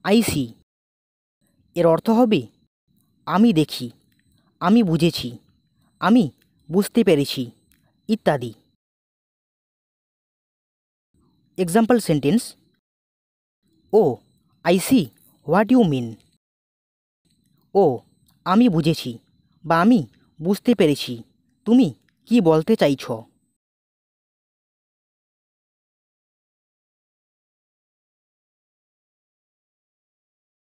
I C এর অর্থ হবে আমি দেখি, আমি বুঝেছি, আমি বুঝতে পেরেছি ইত্যাদি। Example sentence: oh I see what you mean. ও আমি বুঝেছি বা আমি বুঝতে পেরেছি তুমি কি বলতে চাইছো।